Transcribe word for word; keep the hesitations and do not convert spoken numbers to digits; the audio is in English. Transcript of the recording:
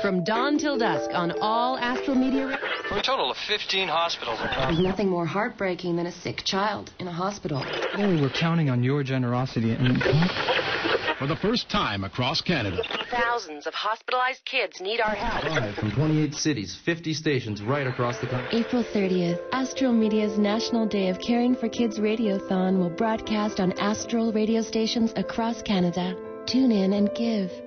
From dawn till dusk on all Astral Media. For a total of fifteen hospitals. There's nothing more heartbreaking than a sick child in a hospital. Really, we're counting on your generosity. And for the first time across Canada, thousands of hospitalized kids need our help. Live from twenty-eight cities, fifty stations right across the country. April thirtieth, Astral Media's National Day of Caring for Kids Radiothon will broadcast on Astral radio stations across Canada. Tune in and give.